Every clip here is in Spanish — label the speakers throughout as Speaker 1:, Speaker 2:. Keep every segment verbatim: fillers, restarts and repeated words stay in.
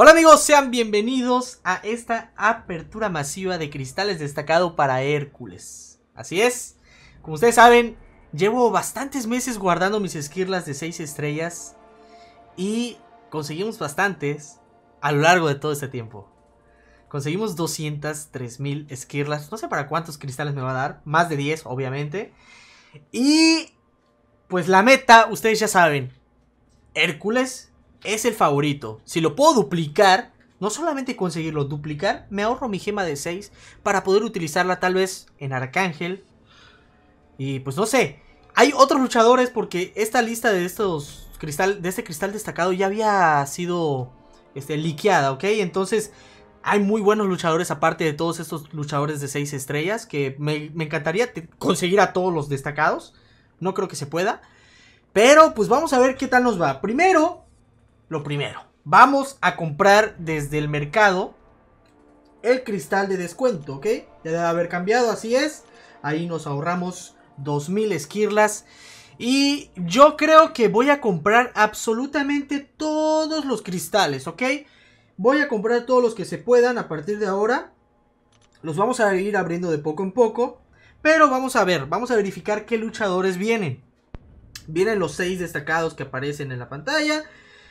Speaker 1: Hola amigos, sean bienvenidos a esta apertura masiva de cristales destacado para Hércules. Así es, como ustedes saben, llevo bastantes meses guardando mis esquirlas de seis estrellas y conseguimos bastantes a lo largo de todo este tiempo. Conseguimos doscientas tres mil esquirlas, no sé para cuántos cristales me va a dar, más de diez obviamente. Y pues la meta, ustedes ya saben, Hércules es el favorito. Si lo puedo duplicar, no solamente conseguirlo, duplicar, me ahorro mi gema de seis para poder utilizarla tal vez en Arcángel. Y pues no sé, hay otros luchadores porque esta lista de estos cristal, de este cristal destacado ya había sido este, liqueada, ¿ok? Entonces hay muy buenos luchadores aparte de todos estos luchadores de seis estrellas que me, me encantaría conseguir a todos los destacados. No creo que se pueda, pero pues vamos a ver qué tal nos va. Primero, lo primero, vamos a comprar desde el mercado el cristal de descuento, ¿ok? Ya debe haber cambiado, así es. Ahí nos ahorramos dos mil esquirlas. Y yo creo que voy a comprar absolutamente todos los cristales, ¿ok? Voy a comprar todos los que se puedan a partir de ahora. Los vamos a ir abriendo de poco en poco. Pero vamos a ver, vamos a verificar qué luchadores vienen. Vienen los seis destacados que aparecen en la pantalla.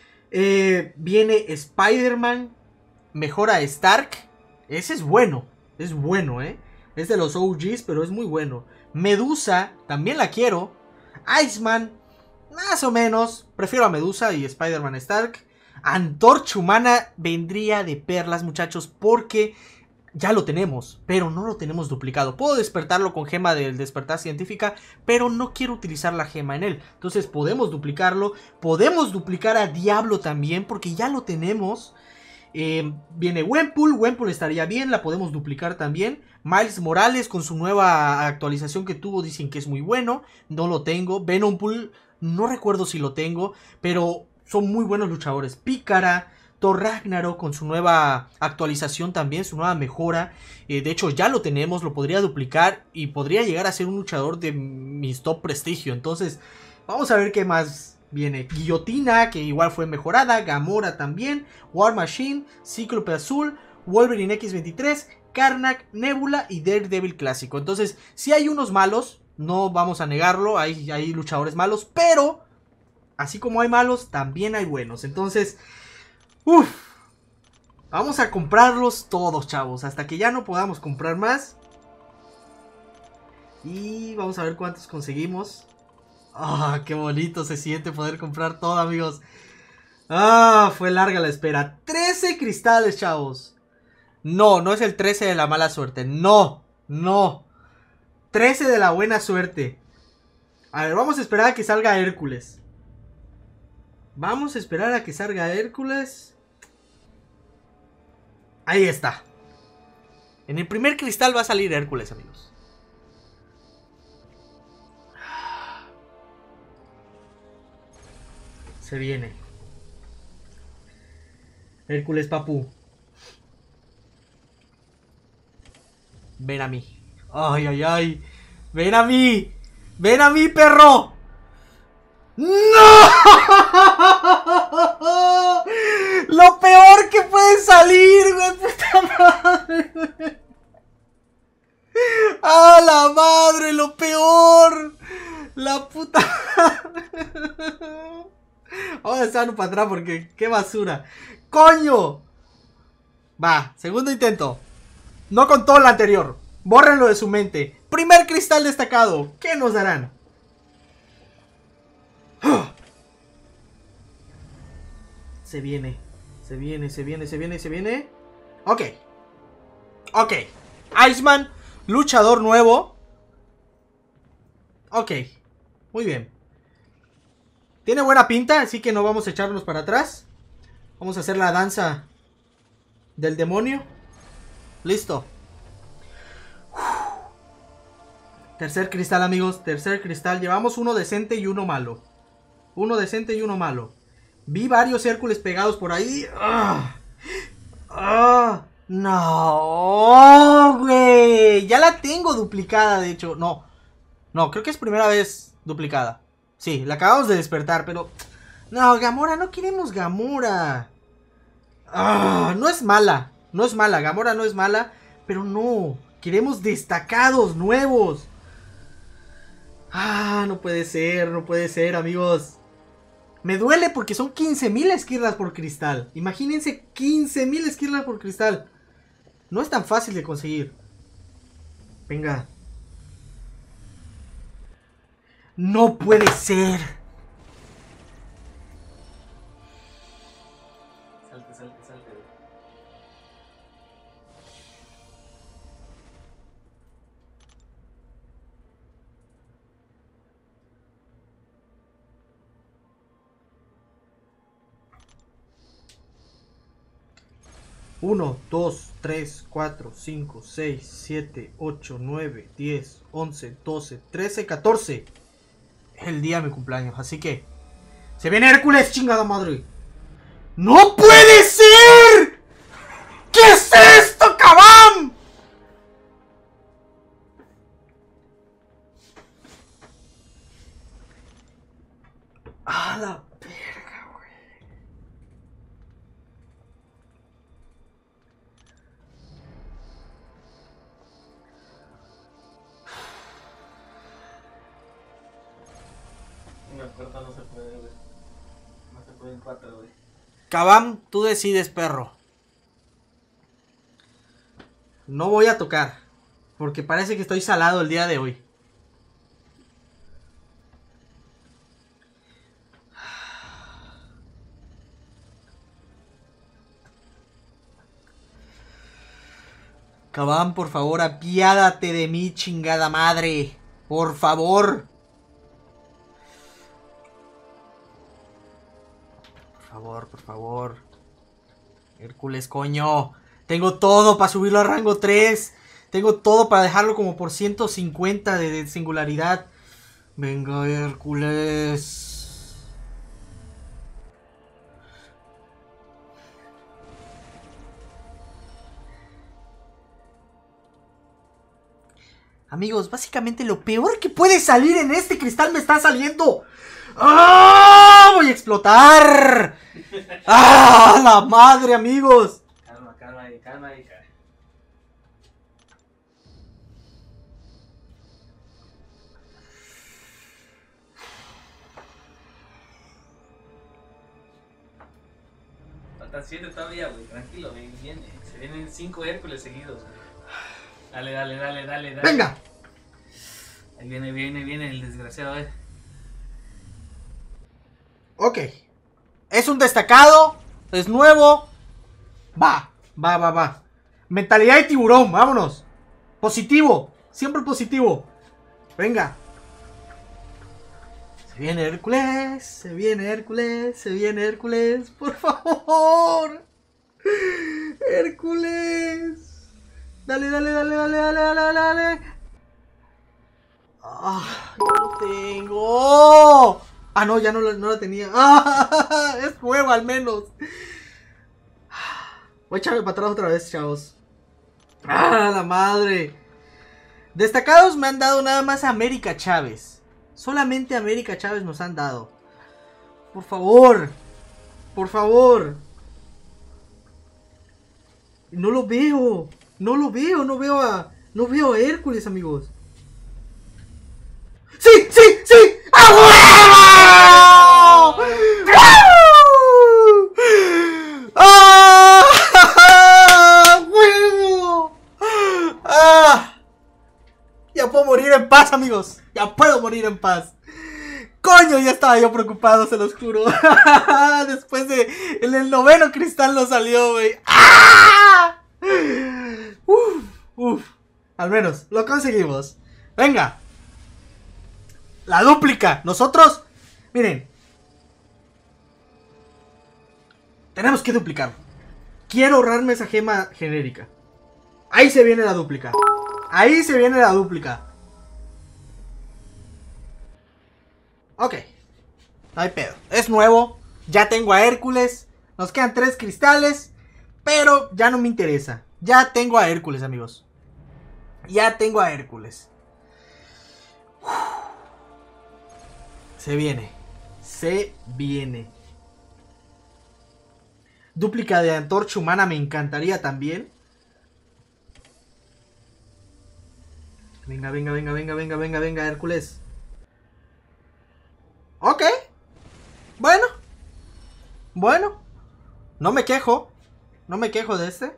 Speaker 1: Eh, viene Spider-Man. Mejora Stark. Ese es bueno. Es bueno, eh. Es de los O Gs, pero es muy bueno. Medusa. También la quiero. Iceman. Más o menos. Prefiero a Medusa y Spider-Man Stark. Antorcha Humana vendría de perlas, muchachos. Porque ya lo tenemos, pero no lo tenemos duplicado. Puedo despertarlo con gema del despertar científica, pero no quiero utilizar la gema en él. Entonces podemos duplicarlo. Podemos duplicar a Diablo también, porque ya lo tenemos. eh, Viene Gwenpool. Gwenpool estaría bien, la podemos duplicar también. Miles Morales con su nueva actualización que tuvo, dicen que es muy bueno. No lo tengo. Venompool, no recuerdo si lo tengo, pero son muy buenos luchadores. Pícara. Thor Ragnarok con su nueva actualización también, su nueva mejora. Eh, de hecho ya lo tenemos, lo podría duplicar y podría llegar a ser un luchador de mis top prestigio. Entonces vamos a ver qué más viene. Guillotina, que igual fue mejorada. Gamora también. War Machine, Cíclope Azul, Wolverine equis veintitrés, Karnak, Nebula y Daredevil clásico. Entonces si hay unos malos, no vamos a negarlo, hay, hay luchadores malos, pero así como hay malos, también hay buenos. Entonces Uf, vamos a comprarlos todos, chavos, hasta que ya no podamos comprar más. Y vamos a ver cuántos conseguimos. Ah, qué bonito se siente poder comprar todo, amigos. Ah, fue larga la espera. trece cristales, chavos. No, no es el trece de la mala suerte. No, no. trece de la buena suerte. A ver, vamos a esperar a que salga Hércules. Vamos a esperar a que salga Hércules. Ahí está. En el primer cristal va a salir Hércules, amigos. Se viene Hércules, papu. Ven a mí. Ay, ay, ay. Ven a mí. Ven a mí, perro. ¡No! Lo peor que puede salir, güey. Puta madre. ¡A la madre! Lo peor. La puta. Vamos a echarlo para atrás porque qué basura. ¡Coño! Va, segundo intento. No con todo lo anterior. Bórrenlo de su mente. Primer cristal destacado. ¿Qué nos darán? Se viene, se viene, se viene, se viene, se viene. Ok. Ok. Iceman, luchador nuevo. Ok. Muy bien. Tiene buena pinta, así que no vamos a echarnos para atrás. Vamos a hacer la danza del demonio. Listo. Tercer cristal, amigos. Tercer cristal. Llevamos uno decente y uno malo. Uno decente y uno malo. Vi varios Hércules pegados por ahí. ¡Ah! ¡Ah! ¡No! ¡Güey! Ya la tengo duplicada, de hecho. No. No, creo que es primera vez duplicada. Sí, la acabamos de despertar, pero... No, Gamora, no queremos Gamora. Ah, no es mala. No es mala. Gamora no es mala. Pero no. Queremos destacados nuevos. Ah, no puede ser. No puede ser, amigos. Me duele porque son quince mil esquirlas por cristal. Imagínense quince mil esquirlas por cristal. No es tan fácil de conseguir. Venga. No puede ser.
Speaker 2: Salte, salte, salte.
Speaker 1: uno, dos, tres, cuatro, cinco, seis, siete, ocho, nueve, diez, once, doce, trece, catorce. Es el día de mi cumpleaños, así que... ¡Se viene Hércules, chingada madre! ¡No puede ser! ¿Qué es esto, cabrón? ¡A la verga, güey!
Speaker 2: Una puerta no se puede, güey. No se puede en cuatro, güey.
Speaker 1: Kabam, tú decides, perro. No voy a tocar, porque parece que estoy salado el día de hoy. Kabam, por favor, apiádate de mí, chingada madre. Por favor. Por favor, por favor. Hércules, coño. Tengo todo para subirlo a rango tres. Tengo todo para dejarlo como por ciento cincuenta de, de singularidad. Venga, Hércules. Amigos, básicamente lo peor que puede salir en este cristal me está saliendo. ¡Ah! ¡Voy a explotar! ¡Ah! ¡La madre, amigos!
Speaker 2: Calma, calma ahí, calma ahí, cara. Faltan siete todavía, güey. Tranquilo, güey. Viene. Se vienen cinco Hércules seguidos, güey. Dale, dale, dale, dale, dale.
Speaker 1: ¡Venga!
Speaker 2: Ahí viene, viene, viene el desgraciado, eh.
Speaker 1: Ok. Es un destacado. Es nuevo. Va, va, va, va. Mentalidad de tiburón, vámonos. Positivo. Siempre positivo. Venga. Se viene Hércules. Se viene Hércules. Se viene Hércules. Por favor. Hércules. Dale, dale, dale, dale, dale, dale, dale. Ah, no lo tengo. Ah, no, ya no, no la tenía. Ah, es nuevo al menos. Voy a echarme para atrás otra vez, chavos. Ah, la madre. Destacados me han dado nada más a América Chávez. Solamente América Chávez nos han dado. Por favor. Por favor. No lo veo. No lo veo. No veo a... No veo a Hércules, amigos. ¡Sí! ¡Sí! ¡Sí! ¡A huevo! ¡Ah! ¡Huevo! ¡Ah! Ya puedo morir en paz, amigos. Ya puedo morir en paz. Coño, ya estaba yo preocupado, se los juro. Después de... En el noveno cristal no salió, güey. ¡Ah! Uf, uf. Al menos, lo conseguimos. Venga. La dúplica. Nosotros, miren. Tenemos que duplicar. Quiero ahorrarme esa gema genérica. Ahí se viene la dúplica. Ahí se viene la dúplica. Ok. No hay pedo. Es nuevo. Ya tengo a Hércules. Nos quedan tres cristales. Pero ya no me interesa. Ya tengo a Hércules, amigos. Ya tengo a Hércules. Uf. Se viene. Se viene. Dúplica de antorcha humana me encantaría también. Venga, venga, venga, venga, venga, venga, venga, Hércules. Ok. Bueno. Bueno. No me quejo. No me quejo de este.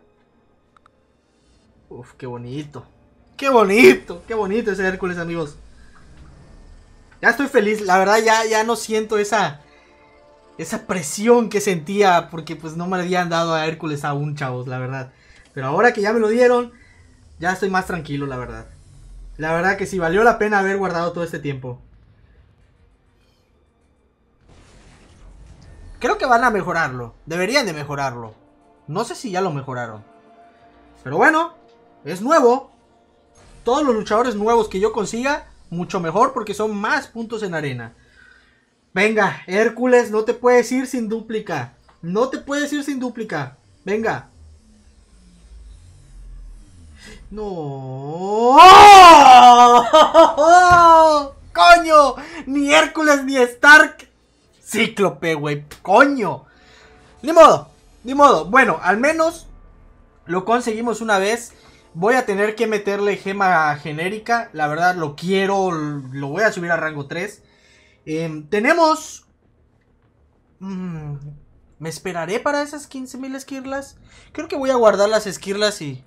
Speaker 1: Uf, qué bonito. Qué bonito. Qué bonito ese Hércules, amigos. Ya estoy feliz. La verdad ya, ya no siento esa... Esa presión que sentía. Porque pues no me habían dado a Hércules aún, chavos, la verdad. Pero ahora que ya me lo dieron, ya estoy más tranquilo, la verdad. La verdad que sí, valió la pena haber guardado todo este tiempo. Creo que van a mejorarlo. Deberían de mejorarlo. No sé si ya lo mejoraron. Pero bueno, es nuevo. Todos los luchadores nuevos que yo consiga, mucho mejor porque son más puntos en arena. Venga, Hércules, no te puedes ir sin dúplica. No te puedes ir sin dúplica. Venga. No. ¡Coño! Ni Hércules ni Stark. Cíclope, güey. ¡Coño! Ni modo. Ni modo. Bueno, al menos lo conseguimos una vez. Voy a tener que meterle gema genérica. La verdad lo quiero. Lo voy a subir a rango tres. Eh, tenemos... Mm, ¿me esperaré para esas quince mil esquirlas? Creo que voy a guardar las esquirlas y...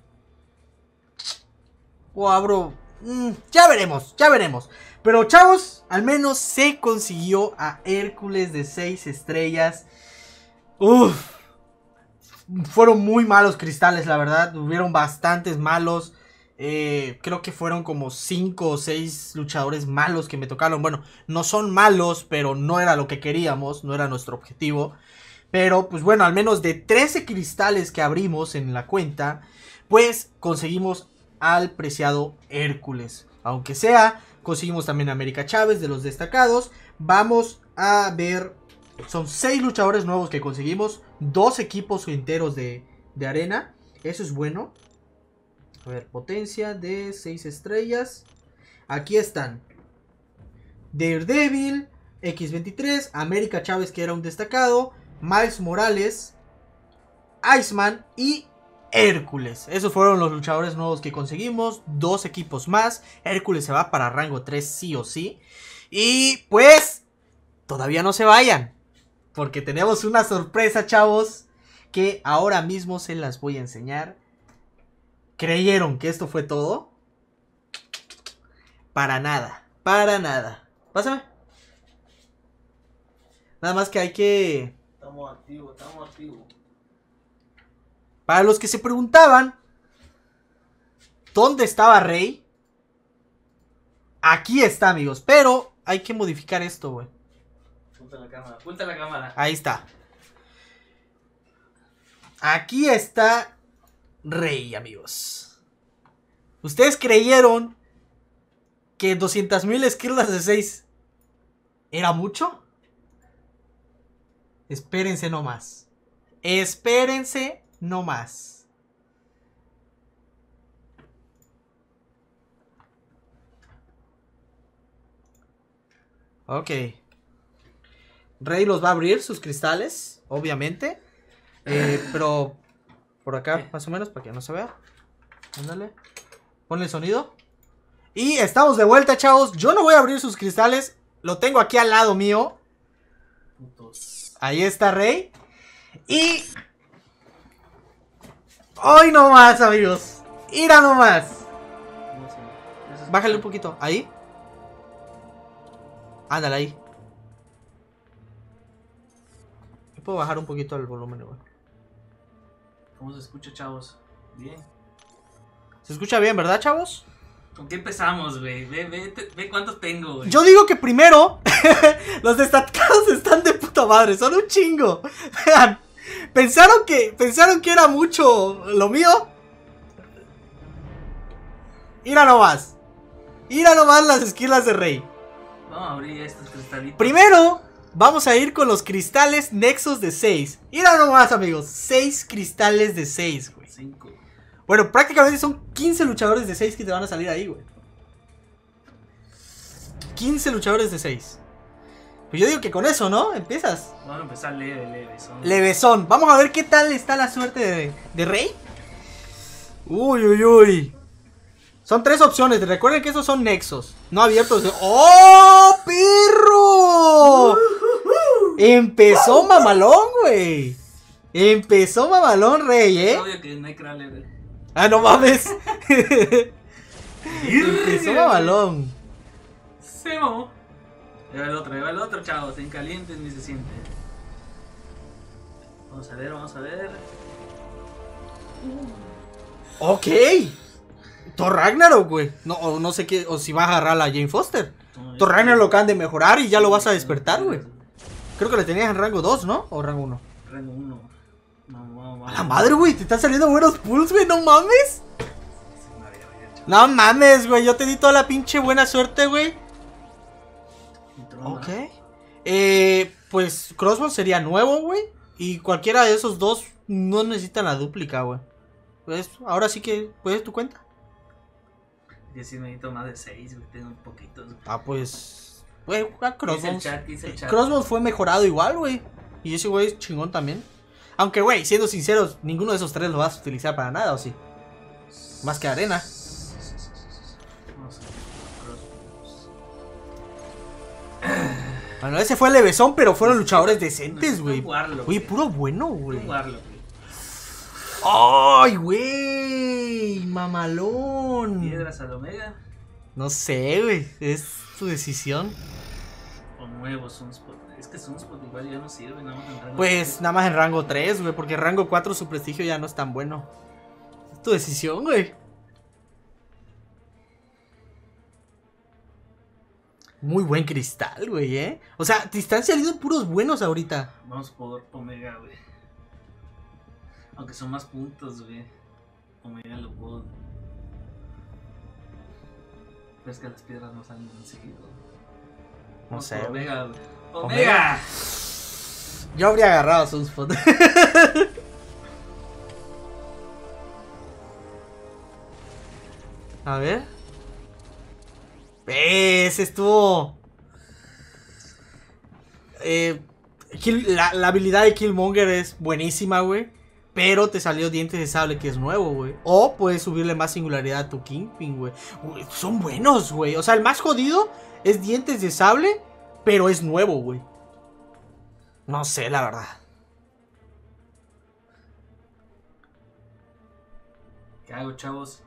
Speaker 1: O abro... Mm, ya veremos, ya veremos. Pero chavos, al menos se consiguió a Hércules de seis estrellas. Uff. Fueron muy malos cristales, la verdad. Hubieron bastantes malos. Eh, creo que fueron como cinco o seis luchadores malos que me tocaron. Bueno, no son malos, pero no era lo que queríamos. No era nuestro objetivo. Pero pues bueno, al menos de trece cristales que abrimos en la cuenta, pues conseguimos al preciado Hércules. Aunque sea, conseguimos también a América Chávez de los destacados. Vamos a ver... Son seis luchadores nuevos que conseguimos. Dos equipos enteros de, de arena. Eso es bueno. A ver, potencia de seis estrellas. Aquí están Daredevil, equis veintitrés, América Chávez, que era un destacado, Miles Morales, Iceman y Hércules. Esos fueron los luchadores nuevos que conseguimos. Dos equipos más. Hércules se va para rango tres sí o sí. Y pues todavía no se vayan, porque tenemos una sorpresa, chavos, que ahora mismo se las voy a enseñar. ¿Creyeron que esto fue todo? Para nada, para nada. Pásame. Nada más que hay que...
Speaker 2: Estamos activos, estamos activos.
Speaker 1: Para los que se preguntaban ¿dónde estaba Rey? Aquí está, amigos. Pero hay que modificar esto, güey.
Speaker 2: Apunta la cámara, apunta la cámara.
Speaker 1: Ahí está. Aquí está Rey, amigos. ¿Ustedes creyeron que doscientas mil esquirlas de seis era mucho? Espérense nomás. Espérense nomás. Ok. Rey los va a abrir sus cristales, obviamente. Eh, pero por acá, más o menos, para que no se vea. Ándale. Ponle el sonido. Y estamos de vuelta, chavos. Yo no voy a abrir sus cristales. Lo tengo aquí al lado mío.
Speaker 2: Putos.
Speaker 1: Ahí está Rey. Y... hoy no más, amigos. Ira no más.
Speaker 2: No sé. Eso es-
Speaker 1: Bájale un poquito. Ahí. Ándale ahí. Puedo bajar un poquito el volumen, igual.
Speaker 2: ¿Cómo se escucha, chavos? Bien.
Speaker 1: ¿Se escucha bien, verdad, chavos?
Speaker 2: ¿Con qué empezamos, güey? Ve, ve, te- ve cuántos tengo, güey.
Speaker 1: Yo digo que primero los destacados están de puta madre, son un chingo. Vean, pensaron que pensaron que era mucho lo mío. Ira nomás. Ira nomás las esquilas de Rey.
Speaker 2: Vamos a abrir estos cristalitos.
Speaker 1: Primero vamos a ir con los cristales nexos de seis. Ira nomás, amigos, seis cristales de seis, güey.
Speaker 2: Cinco.
Speaker 1: Bueno, prácticamente son quince luchadores de seis que te van a salir ahí, güey. quince luchadores de seis. Pues yo digo que con eso, ¿no? Empiezas.
Speaker 2: Vamos a empezar leve, leve. Son...
Speaker 1: Levesón. Vamos a ver qué tal está la suerte de, de Rey. Uy, uy, uy. Son tres opciones. Recuerden que esos son nexos. No abiertos. ¡Oh, perro! Empezó mamalón, güey. Empezó mamalón, Rey, ¿eh?
Speaker 2: Es obvio que Nightcrawler, güey.
Speaker 1: Ah, no mames. Empezó mamalón.
Speaker 2: Se mamó. Lleva el otro, lleva el otro, chavos. En caliente ni se siente. Vamos a ver, vamos a ver.
Speaker 1: Ok. Thor Ragnarok, güey. No, o no sé qué, o si vas a agarrar a la Jane Foster.
Speaker 2: No,
Speaker 1: Thor
Speaker 2: es-
Speaker 1: Ragnarok lo acaban de mejorar y ya lo vas a despertar, güey. Creo que lo tenías en rango dos, ¿no? O rango uno.
Speaker 2: Rango uno. No, no, no.
Speaker 1: A la madre, güey, te están saliendo buenos pulls, güey, no mames. No mames, güey, yo te di toda la pinche buena suerte, güey. Ok. Eh, pues Crossbow sería nuevo, güey. Y cualquiera de esos dos no necesitan la dúplica, güey. Pues ahora sí que puedes tu cuenta.
Speaker 2: Yo sí necesito más de seis, güey. Tengo poquitos. Güey.
Speaker 1: Ah, pues. Güey, juega
Speaker 2: Dice el
Speaker 1: Crossbow.
Speaker 2: chat, dice el chat.
Speaker 1: Crossbow fue mejorado igual, güey. Y ese güey es chingón también. Aunque, güey, siendo sinceros, ninguno de esos tres lo vas a utilizar para nada, ¿o sí? Más que arena.
Speaker 2: Vamos a ver, Crossbows.
Speaker 1: Bueno, ese fue el levesón, pero fueron luchadores decentes, güey.
Speaker 2: Un Warlock,
Speaker 1: Oye, puro bueno,
Speaker 2: Un
Speaker 1: güey.
Speaker 2: Warlock, güey.
Speaker 1: ¡Ay, güey! Mamalón.
Speaker 2: Piedras al Omega
Speaker 1: No sé, güey. Es tu decisión.
Speaker 2: o nuevo Sunspot. Es que Sunspot igual ya no sirve, nada más en rango
Speaker 1: Pues
Speaker 2: tres.
Speaker 1: nada más en rango tres, güey. Porque en rango cuatro su prestigio ya no es tan bueno. Es tu decisión, güey. Muy buen cristal, güey, ¿eh? O sea, te están saliendo puros buenos ahorita.
Speaker 2: Vamos por Omega, güey. Aunque son más puntos, güey. Omega lo puedo. Pero es que las piedras no salen tan seguido.
Speaker 1: No
Speaker 2: Vamos
Speaker 1: sé,
Speaker 2: por
Speaker 1: güey.
Speaker 2: Omega, güey.
Speaker 1: Omega.
Speaker 2: ¡Omega!
Speaker 1: Yo habría agarrado a Sunspot. A ver. Ese estuvo. Eh, Kill- la, la habilidad de Killmonger es buenísima, güey. Pero te salió Dientes de Sable, que es nuevo, güey. O puedes subirle más singularidad a tu Kingpin, güey. Güey, son buenos, güey. O sea, el más jodido es Dientes de Sable, pero es nuevo, güey. No sé, la verdad.
Speaker 2: ¿Qué hago, chavos?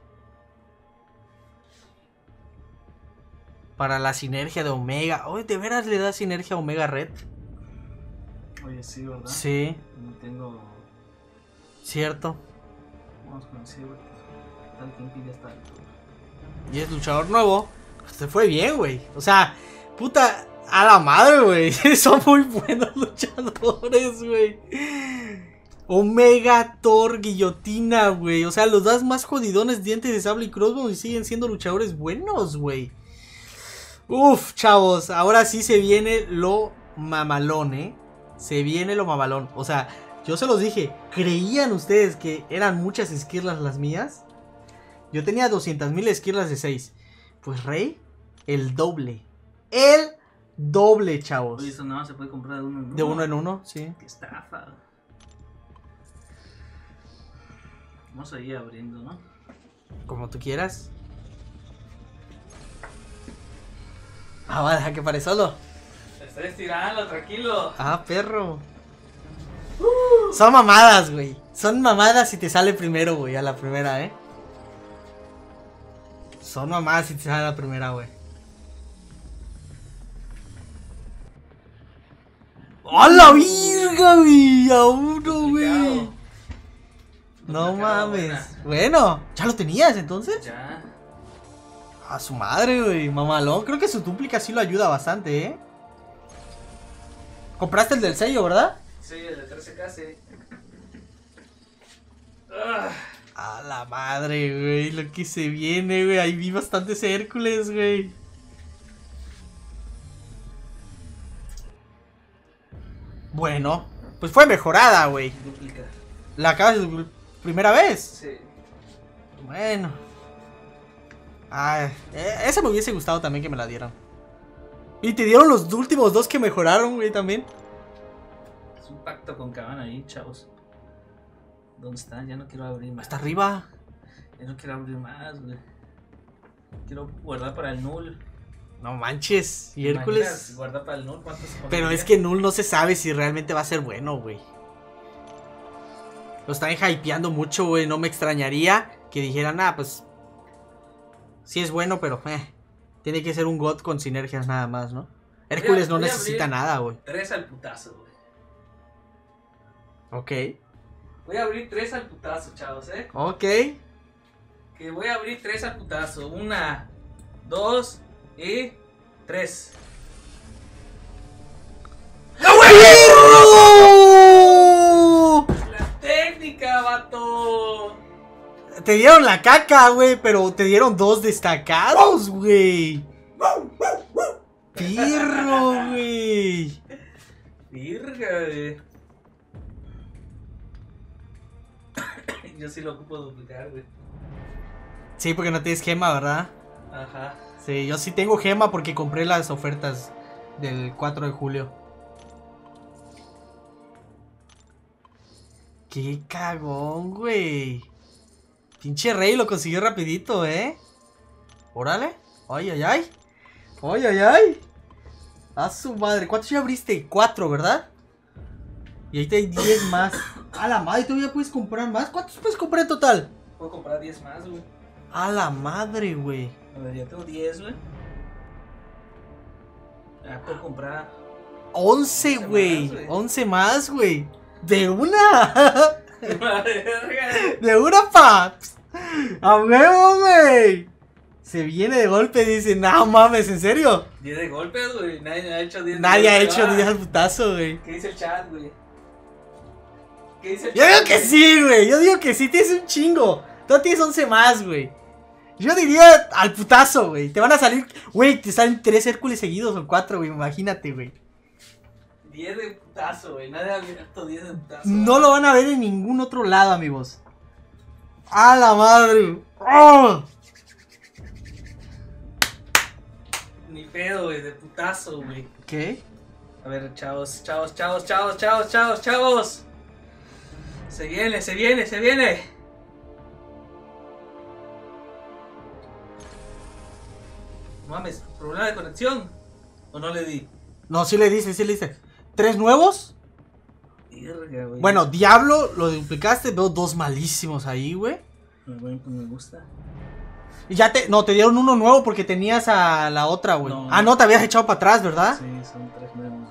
Speaker 1: Para la sinergia de Omega. Oye, ¿de veras le da sinergia a Omega Red?
Speaker 2: Oye, sí, ¿verdad?
Speaker 1: Sí,
Speaker 2: No tengo.
Speaker 1: cierto.
Speaker 2: Vamos con el Silver. Tal Kingpin ya está.
Speaker 1: Y es luchador nuevo. Se fue bien, güey. O sea, puta, a la madre, güey. Son muy buenos luchadores, güey. Omega, Thor, Guillotina, güey. O sea, los das más jodidones, Dientes de Sable y Crossbow y siguen siendo luchadores buenos, güey. Uf, chavos. Ahora sí se viene lo mamalón, eh. Se viene lo mamalón. O sea, yo se los dije. ¿Creían ustedes que eran muchas esquirlas las mías? Yo tenía doscientas mil esquirlas de seis. Pues Rey, el doble. El doble, chavos.
Speaker 2: Oye, eso nada más se puede comprar de uno en uno.
Speaker 1: De uno en uno, sí.
Speaker 2: Qué estafa. Vamos a ir abriendo, ¿no?
Speaker 1: Como tú quieras. Ah, va, deja que pare solo.
Speaker 2: Te estoy estirando, tranquilo.
Speaker 1: Ah, perro. Son mamadas, güey. Son mamadas si te sale primero, güey, a la primera, eh. Son mamadas si te sale a la primera, güey. ¡A la virga, güey! A uno, güey.
Speaker 2: Complicado.
Speaker 1: No
Speaker 2: Complicado,
Speaker 1: mames.
Speaker 2: buena.
Speaker 1: Bueno, ¿ya lo tenías entonces?
Speaker 2: Ya.
Speaker 1: A su madre, güey. Mamalón. Creo que su dúplica sí lo ayuda bastante, ¿eh? Compraste el del sello, ¿verdad?
Speaker 2: Sí, el de trece K, sí. Ah,
Speaker 1: A la madre, güey. Lo que se viene, güey. Ahí vi bastantes Hércules, güey. Bueno, pues fue mejorada, güey.
Speaker 2: duplica.
Speaker 1: La acabas de primera vez.
Speaker 2: Sí.
Speaker 1: Bueno. Ah, eh, esa me hubiese gustado también que me la dieran. Y te dieron los últimos dos que mejoraron, güey, también.
Speaker 2: Es un pacto con Cabana ahí, chavos. ¿Dónde están? Ya no quiero abrir más.
Speaker 1: Hasta arriba.
Speaker 2: Ya no quiero abrir más, güey. Quiero guardar para el null.
Speaker 1: No manches. Y
Speaker 2: ¿Te
Speaker 1: Hércules.
Speaker 2: imaginas guardar para el null? ¿Cuántos se
Speaker 1: Pero
Speaker 2: conseguiría?
Speaker 1: es que Null no se sabe si realmente va a ser bueno, güey. Lo están hypeando mucho, güey. No me extrañaría que dijeran, ah, pues. Sí es bueno, pero eh, tiene que ser un God con sinergias nada más, ¿no? Hércules
Speaker 2: Voy a-
Speaker 1: no
Speaker 2: voy a
Speaker 1: necesita
Speaker 2: abrir
Speaker 1: nada, güey.
Speaker 2: Tres al putazo, güey.
Speaker 1: Ok.
Speaker 2: Voy a abrir tres al putazo, chavos, eh.
Speaker 1: Ok.
Speaker 2: Que voy a abrir tres al putazo. Una, dos y tres.
Speaker 1: ¡Oh!
Speaker 2: La técnica, vato.
Speaker 1: Te dieron la caca, güey, pero te dieron dos destacados, güey. Pirro, güey.
Speaker 2: Virga, güey. Yo sí lo ocupo duplicar, güey.
Speaker 1: Sí, porque no tienes gema, ¿verdad?
Speaker 2: Ajá.
Speaker 1: Sí, yo sí tengo gema porque compré las ofertas del cuatro de julio. Qué cagón, güey. Pinche rey lo consiguió rapidito, ¿eh? Órale. Ay, ay, ay. Ay, ay, ay. A su madre. ¿Cuántos ya abriste? Cuatro, ¿verdad? Y ahí te hay diez más. A la madre, ¿todavía puedes comprar más? ¿Cuántos puedes comprar en total?
Speaker 2: Puedo comprar diez más, güey.
Speaker 1: A la madre, güey.
Speaker 2: A ver, ya tengo diez, güey. Ah, puedo comprar.
Speaker 1: Once,
Speaker 2: Once
Speaker 1: güey.
Speaker 2: más, güey.
Speaker 1: Once más, güey. De una.
Speaker 2: Verga.
Speaker 1: De una, pa. A huevo, güey. Se viene de golpe, dice, no mames, ¿en serio?
Speaker 2: diez de golpes, güey. Nadie ha hecho diez de
Speaker 1: Nadie ha
Speaker 2: golpes,
Speaker 1: hecho
Speaker 2: ah.
Speaker 1: diez al putazo, güey.
Speaker 2: ¿Qué dice el chat, güey? ¿Qué dice el
Speaker 1: Yo
Speaker 2: chat?
Speaker 1: digo que
Speaker 2: güey?
Speaker 1: sí, güey. Yo digo que sí, tienes un chingo. Tú tienes once más, güey. Yo diría al putazo, güey. Te van a salir, güey, te salen tres Hércules seguidos o cuatro, güey. Imagínate, güey.
Speaker 2: diez de putazo, güey. Nadie ha abierto diez de putazo.
Speaker 1: No lo van a ver en ningún otro lado, amigos. A la madre. ¡Oh!
Speaker 2: Ni pedo, güey. De putazo, güey.
Speaker 1: ¿Qué?
Speaker 2: A ver, chavos, chavos, chavos, chavos, chavos, chavos, chavos. Se viene, se viene, se viene. Mames, problema de conexión. ¿O no le di?
Speaker 1: No, sí le dice, sí le dice. ¿Tres nuevos?
Speaker 2: Verga, güey.
Speaker 1: Bueno, Diablo, lo duplicaste. Veo dos malísimos ahí, güey.
Speaker 2: Bueno, pues me gusta.
Speaker 1: Y ya te. No, te dieron uno nuevo porque tenías a la otra, güey.
Speaker 2: No.
Speaker 1: Ah, no, te habías echado para atrás, ¿verdad?
Speaker 2: Sí, son tres nuevos.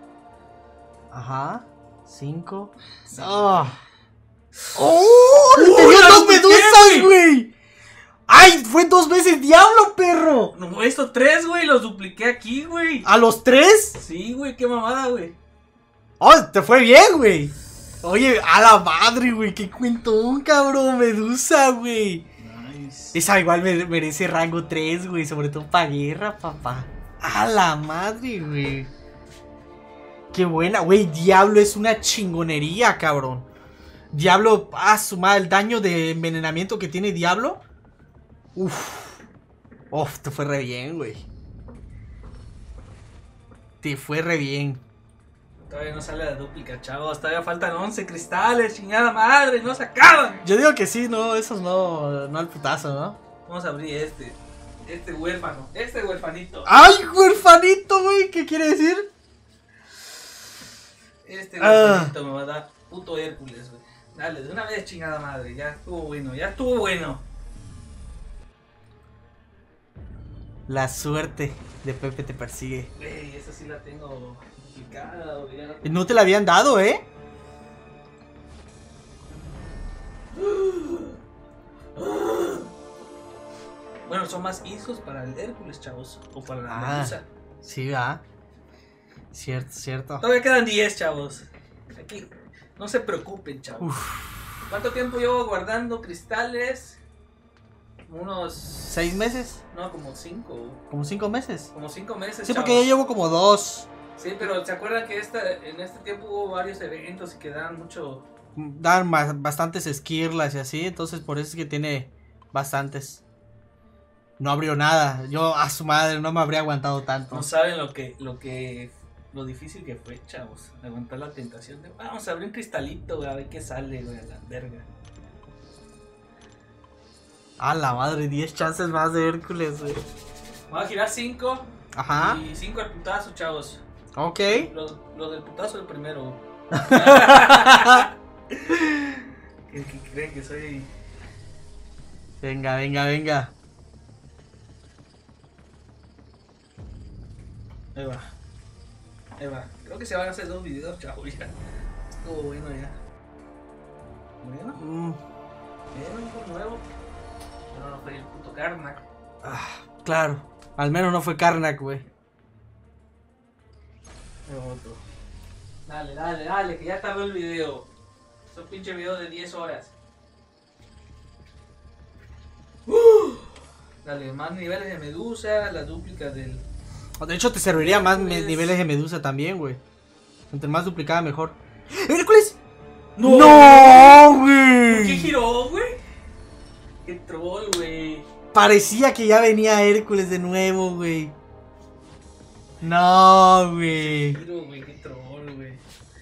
Speaker 1: Ajá. Cinco. ¡Oh! ¡Oh! ¡Te
Speaker 2: ¡Uy,
Speaker 1: dio
Speaker 2: la
Speaker 1: dos
Speaker 2: dupliqué,
Speaker 1: medusas, güey! ¡Ay! Fue dos veces Diablo, perro.
Speaker 2: No, estos tres, güey, los dupliqué aquí, güey.
Speaker 1: ¿A los tres?
Speaker 2: Sí, güey, qué mamada, güey.
Speaker 1: ¡Oh! Te fue bien, güey. Oye, a la madre, güey. Qué cuentón, cabrón. Medusa, güey.
Speaker 2: Nice.
Speaker 1: Esa igual me- merece rango tres, güey. Sobre todo para guerra, papá. A la madre, güey. Qué buena, güey. Diablo es una chingonería, cabrón. Diablo, ah, su madre, el daño de envenenamiento que tiene Diablo. Uf. Uf, te fue re bien, güey. Te fue re bien.
Speaker 2: Todavía no sale la dúplica, chavos. Todavía faltan once cristales, chingada madre, no se acaban.
Speaker 1: Yo digo que sí, no, esos no, no al putazo, ¿no?
Speaker 2: Vamos a abrir este. Este huérfano. Este huérfanito.
Speaker 1: ¡Ay, huerfanito, güey! ¿Qué quiere decir?
Speaker 2: Este
Speaker 1: Ah.
Speaker 2: huérfanito me va a dar puto Hércules, güey. Dale, de una vez, chingada madre. Ya estuvo bueno, ya estuvo bueno.
Speaker 1: La suerte de Pepe te persigue.
Speaker 2: Güey, esa sí la tengo duplicada, güey. Ya la tengo.
Speaker 1: No te la habían dado, ¿eh?
Speaker 2: Bueno, son más isos para el Hércules, chavos. O para la
Speaker 1: Ah.
Speaker 2: Medusa.
Speaker 1: Sí, va. Cierto, cierto.
Speaker 2: Todavía quedan diez, chavos. Aquí, no se preocupen, chavos.
Speaker 1: Uf,
Speaker 2: ¿Cuánto tiempo llevo guardando cristales? Unos.
Speaker 1: ¿seis meses?
Speaker 2: No, como cinco.
Speaker 1: ¿Como cinco meses?
Speaker 2: Como cinco meses.
Speaker 1: Sí,
Speaker 2: chavos.
Speaker 1: porque ya llevo como dos.
Speaker 2: Sí, pero ¿se acuerdan que esta, en este tiempo hubo varios eventos y que dan mucho.
Speaker 1: Dan ba- bastantes esquirlas y así, entonces por eso es que tiene bastantes. No abrió nada. Yo, a su madre, no me habría aguantado tanto.
Speaker 2: No saben lo que, lo que, lo difícil que fue, chavos. Aguantar la tentación de, vamos a abrir un cristalito, güey, a ver qué sale, güey, a la verga.
Speaker 1: A la madre, diez chances más de Hércules, güey.
Speaker 2: Vamos a girar cinco.
Speaker 1: Ajá.
Speaker 2: Y cinco al putazo, chavos.
Speaker 1: Ok.
Speaker 2: Lo, lo del putazo el primero. ¿Qué, qué creen que soy?
Speaker 1: Venga, venga, venga.
Speaker 2: Ahí va. Ahí va. Creo que se van a hacer dos videos, chavos, ya. Estuvo bueno ya. Bueno.
Speaker 1: Mm.
Speaker 2: Bien, por nuevo. No, no fue el puto Karnak.
Speaker 1: Ah, claro. Al menos no fue Karnak, güey.
Speaker 2: Otro. Dale, dale, dale, que ya tardó el video. Es un pinche video de diez horas. Uh, dale, más niveles de medusa, las duplicas del...
Speaker 1: De hecho, te serviría más me- niveles de medusa también, güey. Entre más duplicada, mejor. ¡Hércules!
Speaker 2: ¡No!
Speaker 1: ¡No,
Speaker 2: ¿Por qué
Speaker 1: güey!
Speaker 2: giró, güey? ¡Qué troll, güey!
Speaker 1: Parecía que ya venía Hércules de nuevo, güey. No, güey.
Speaker 2: Giro, güey, qué troll, güey.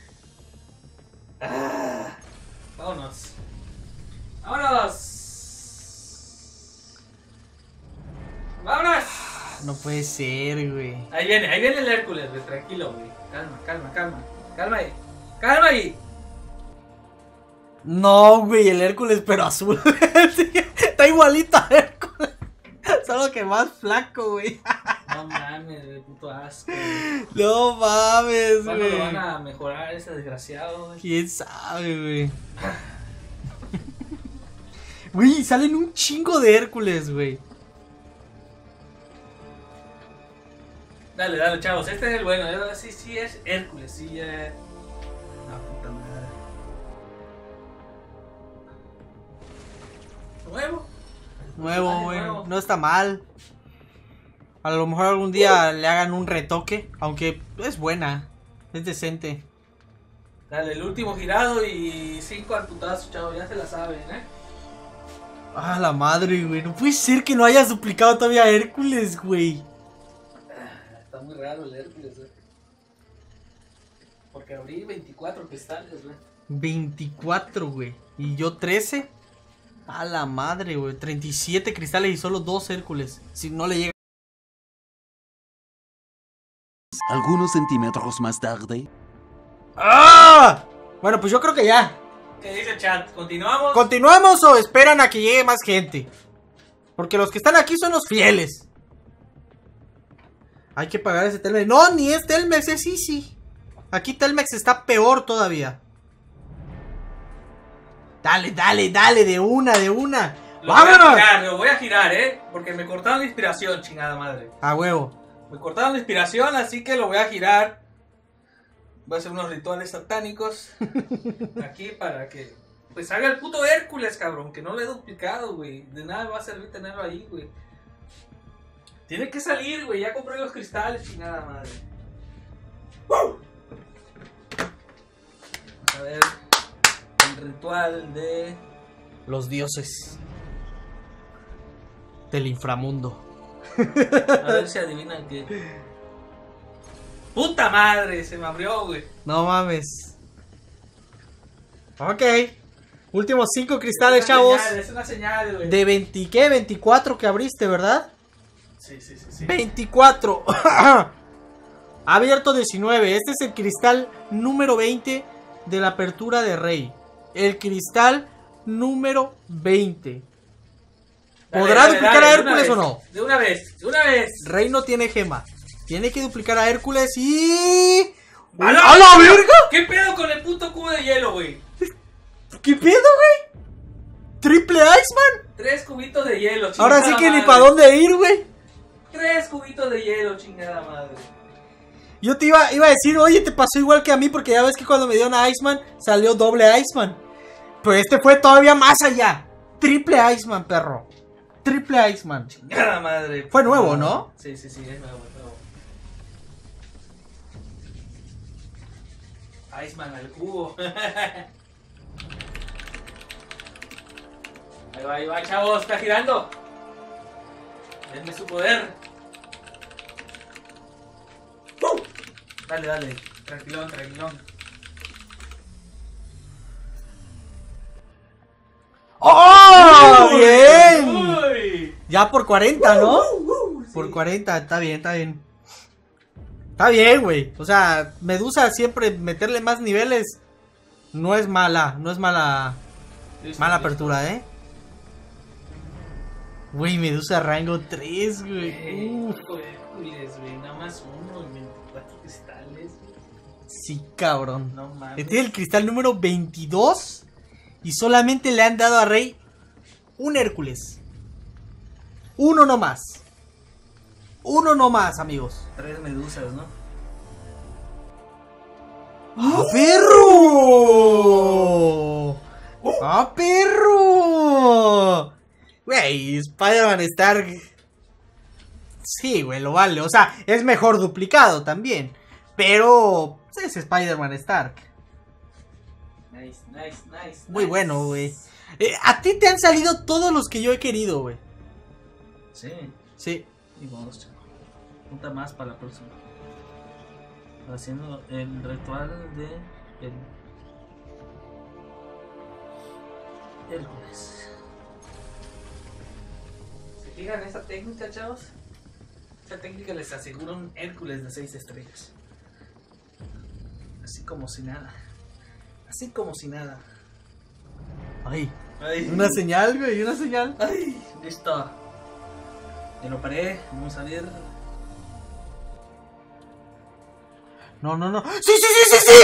Speaker 2: Ah, vámonos. ¡Vámonos! ¡Vámonos!
Speaker 1: No puede ser, güey.
Speaker 2: Ahí viene, ahí viene el Hércules, güey, tranquilo, güey. Calma, calma, calma. Calma ahí. Calma ahí.
Speaker 1: No, güey, el Hércules, pero azul. Sí, está igualito a Hércules. Solo que más flaco, güey.
Speaker 2: No mames, güey, puto asco, güey.
Speaker 1: No mames,
Speaker 2: ¿Cuándo lo van
Speaker 1: güey.
Speaker 2: a mejorar ese desgraciado, güey?
Speaker 1: ¿Quién sabe, güey? Güey, salen un chingo de Hércules, güey.
Speaker 2: Dale, dale, chavos, este es el bueno. eh, Sí, sí, es Hércules, sí, ya. La puta madre. Nuevo.
Speaker 1: Nuevo,
Speaker 2: Dale,
Speaker 1: güey.
Speaker 2: nuevo.
Speaker 1: No está mal. A lo mejor algún día le hagan un retoque. Aunque es buena. Es decente.
Speaker 2: Dale, el último girado y cinco al putazo, chavos, ya se la saben, ¿eh?
Speaker 1: Ah, la madre, güey. No puede ser que no hayas duplicado todavía a Hércules, güey.
Speaker 2: Está muy raro el Hércules, güey. Porque abrí veinticuatro cristales, güey.
Speaker 1: veinticuatro, güey. Y yo trece. A la madre, güey. treinta y siete cristales y solo dos Hércules. Si no le llega.
Speaker 3: Algunos centímetros más tarde.
Speaker 1: ¡Ah! Bueno, pues yo creo que ya.
Speaker 2: ¿Qué dice el chat? ¿Continuamos?
Speaker 1: ¿Continuamos o esperan a que llegue más gente? Porque los que están aquí son los fieles. Hay que pagar ese Telmex. No, ni es Telmex, es Easy. Aquí Telmex está peor todavía. Dale, dale, dale, de una, de una.
Speaker 2: Lo voy a
Speaker 1: ¡Vámonos!
Speaker 2: girar, lo voy a girar, ¿eh? Porque me cortaron la inspiración, chingada madre.
Speaker 1: A huevo.
Speaker 2: Me cortaron la inspiración, así que lo voy a girar. Voy a hacer unos rituales satánicos aquí para que pues haga el puto Hércules, cabrón, que no lo he duplicado, güey. De nada va a servir tenerlo ahí, güey. Tiene que salir, güey. Ya compré los cristales, chingada madre. ¡Wow! A ver, el ritual de...
Speaker 1: Los dioses del inframundo.
Speaker 2: A ver si adivinan qué. ¡Puta madre! Se me abrió, güey.
Speaker 1: No mames. Ok. Últimos cinco cristales,
Speaker 2: Es una
Speaker 1: chavos.
Speaker 2: señal, es una señal, güey.
Speaker 1: De veinte, ¿qué? veinticuatro que abriste, ¿verdad?
Speaker 2: Sí, sí, sí, sí.
Speaker 1: veinticuatro. Abierto diecinueve. Este es el cristal número veinte de la apertura de Rey. El cristal número veinte.
Speaker 2: Dale,
Speaker 1: ¿Podrá
Speaker 2: dale,
Speaker 1: duplicar
Speaker 2: dale,
Speaker 1: a
Speaker 2: de
Speaker 1: Hércules
Speaker 2: una
Speaker 1: o no?
Speaker 2: vez, De una vez, de una vez.
Speaker 1: Rey no tiene gema. Tiene que duplicar a Hércules y...
Speaker 2: ¡A
Speaker 1: ¡A la verga!
Speaker 2: ¿Qué pedo con el puto cubo de hielo, güey?
Speaker 1: ¿Qué pedo, güey? ¿Triple Iceman?
Speaker 2: Tres cubitos de hielo, chingada
Speaker 1: Ahora sí que ni
Speaker 2: madre.
Speaker 1: para dónde ir, güey.
Speaker 2: Tres cubitos de hielo, chingada madre.
Speaker 1: Yo te iba, iba a decir, oye, te pasó igual que a mí, porque ya ves que cuando me dieron a Iceman, salió doble Iceman. Pero este fue todavía más allá. Triple Iceman, perro. Triple Iceman.
Speaker 2: Chingada madre.
Speaker 1: Fue nuevo, ¿no?
Speaker 2: Sí, sí, sí, es nuevo, es nuevo. Iceman al cubo. Ahí va, ahí va, chavos, está girando. Denme su poder. ¡Uh! Dale, dale. Tranquilón, tranquilón.
Speaker 1: ¡Oh!
Speaker 2: Uy,
Speaker 1: ¡Bien!
Speaker 2: uy.
Speaker 1: Ya por cuarenta, ¿no?
Speaker 2: Uh, uh,
Speaker 1: Por
Speaker 2: sí.
Speaker 1: cuarenta, está bien, está bien. Está bien, güey. O sea, Medusa siempre meterle más niveles no es mala, no es mala
Speaker 2: Listo,
Speaker 1: mala
Speaker 2: listo.
Speaker 1: apertura, ¿eh? Güey, Medusa rango tres, güey.
Speaker 2: Güey,
Speaker 1: Uf,
Speaker 2: hijo de Hércules, güey. Nada más uno y veinticuatro cristales, güey.
Speaker 1: sí, cabrón.
Speaker 2: No mames.
Speaker 1: Este es el cristal número veintidós y solamente le han dado a Rey un Hércules. Uno nomás. Uno nomás, amigos.
Speaker 2: Tres medusas, ¿no?
Speaker 1: ¡Ah, perro! ¡Ah, perro! Güey, Spider-Man Stark. Sí, güey, lo vale. O sea, es mejor duplicado también. Pero es Spider-Man Stark.
Speaker 2: Nice, nice, nice.
Speaker 1: Muy
Speaker 2: nice.
Speaker 1: bueno, güey. Eh, a ti te han salido todos los que yo he querido, güey.
Speaker 2: Sí.
Speaker 1: Sí.
Speaker 2: Y vamos, chavo. Punta más para la próxima. Haciendo el ritual de el Hércules. ¿Se fijan en esa técnica, chavos? Esa técnica les asegura un Hércules de seis estrellas. Así como si nada. Así como si nada.
Speaker 1: Ay,
Speaker 2: Ay.
Speaker 1: una señal, güey, una señal.
Speaker 2: Ay, listo. Ya lo paré. Vamos a ver.
Speaker 1: No, no, no. ¡Sí, sí, sí, sí, sí!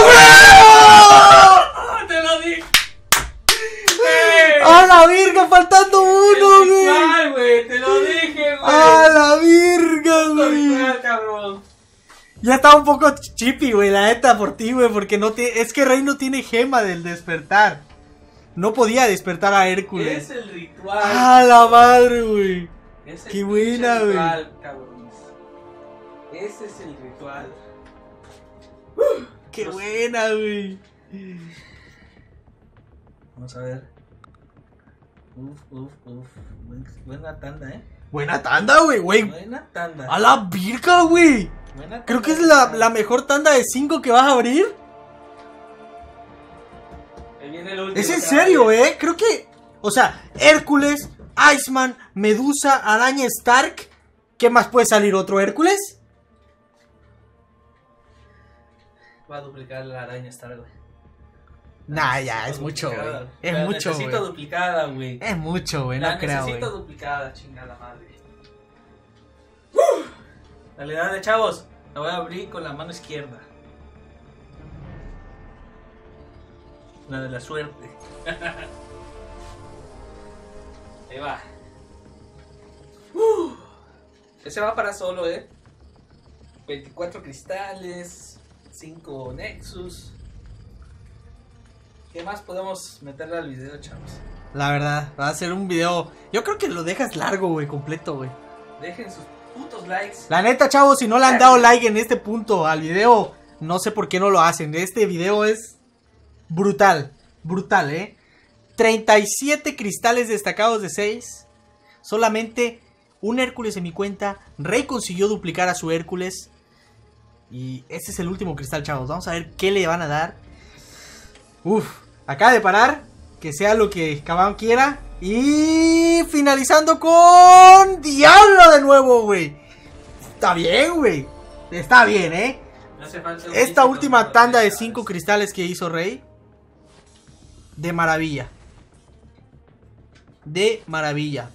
Speaker 1: ¡Ah,
Speaker 2: ¡Te lo dije!
Speaker 1: güey! ¡A la virga! Faltando uno,
Speaker 2: El
Speaker 1: güey.
Speaker 2: ritual, güey, te lo dije, güey.
Speaker 1: ¡A la virga,
Speaker 2: El
Speaker 1: güey!
Speaker 2: ritual, cabrón.
Speaker 1: Ya estaba un poco chippy, güey, la neta, por ti, güey, porque no tiene... Es que Rey no tiene gema del despertar. No podía despertar a Hércules.
Speaker 2: Es el ritual.
Speaker 1: ¡A la madre, güey!
Speaker 2: Es el
Speaker 1: qué buena,
Speaker 2: pinche
Speaker 1: güey.
Speaker 2: ritual, cabrones. Ese es el ritual.
Speaker 1: ¡Qué buena, güey!
Speaker 2: Vamos a ver. Uf, uf, uf. Buen- Buena tanda, eh.
Speaker 1: Buena tanda, güey, güey.
Speaker 2: Buena tanda.
Speaker 1: ¡A la virga, güey!
Speaker 2: Buena
Speaker 1: Creo
Speaker 2: tanda
Speaker 1: que es
Speaker 2: de
Speaker 1: la,
Speaker 2: ritual.
Speaker 1: la mejor tanda de cinco que vas a abrir.
Speaker 2: Ahí viene el último,
Speaker 1: Es en
Speaker 2: otra
Speaker 1: serio,
Speaker 2: vez.
Speaker 1: eh. Creo que. O sea, Hércules, Iceman, Medusa, Araña Stark. ¿Qué más puede salir? ¿Otro Hércules?
Speaker 2: Va a duplicar la araña Star, güey.
Speaker 1: Nah, ya, es
Speaker 2: Necesito
Speaker 1: mucho, güey.
Speaker 2: duplicada.
Speaker 1: Es
Speaker 2: La
Speaker 1: mucho,
Speaker 2: Necesito
Speaker 1: güey.
Speaker 2: duplicada, güey.
Speaker 1: Es mucho, güey.
Speaker 2: La
Speaker 1: No creo, güey.
Speaker 2: necesito duplicada, chingada madre. Dale, dale, chavos. La voy a abrir con la mano izquierda. La de la suerte. Ahí va. Uh, ese va para solo, eh. veinticuatro cristales. cinco Nexus. ¿Qué más podemos meterle al video, chavos?
Speaker 1: La verdad, va a ser un video. Yo creo que lo dejas largo, güey, completo, güey.
Speaker 2: Dejen sus putos likes.
Speaker 1: La neta, chavos, si no le han dado like en este punto al video, no sé por qué no lo hacen. Este video es brutal, brutal, eh. treinta y siete cristales destacados de seis. Solamente un Hércules en mi cuenta. Rey consiguió duplicar a su Hércules. Y ese es el último cristal, chavos. Vamos a ver qué le van a dar. Uf, acaba de parar. Que sea lo que Cabán quiera. Y finalizando con Diablo de nuevo, güey. Está bien, güey. Está bien, eh.
Speaker 2: Me hace falta un
Speaker 1: Esta
Speaker 2: físico
Speaker 1: última
Speaker 2: con
Speaker 1: tanda de
Speaker 2: cristales.
Speaker 1: cinco cristales que hizo Rey. De maravilla. De maravilla.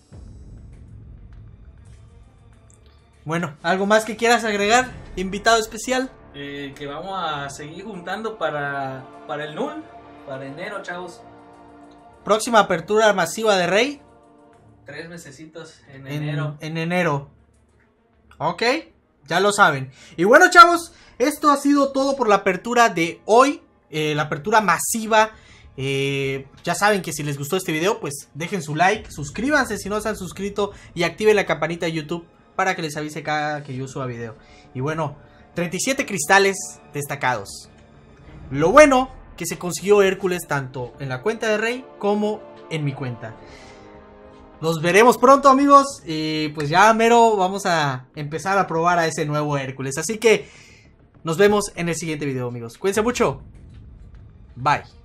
Speaker 1: Bueno, ¿algo más que quieras agregar? Invitado especial.
Speaker 2: Eh, que vamos a seguir juntando para, para el Null, para enero, chavos.
Speaker 1: Próxima apertura masiva de Rey.
Speaker 2: Tres mesecitos en,
Speaker 1: En
Speaker 2: enero.
Speaker 1: en enero. Ok, ya lo saben. Y bueno, chavos, esto ha sido todo por la apertura de hoy. Eh, la apertura masiva. Eh, ya saben que si les gustó este video, pues dejen su like, suscríbanse si no se han suscrito y activen la campanita de YouTube para que les avise cada que yo suba video. Y bueno, treinta y siete cristales destacados. Lo bueno que se consiguió Hércules tanto en la cuenta de Rey como en mi cuenta. Nos veremos pronto, amigos. Y pues ya mero vamos a empezar a probar a ese nuevo Hércules. Así que nos vemos en el siguiente video, amigos. Cuídense mucho. Bye.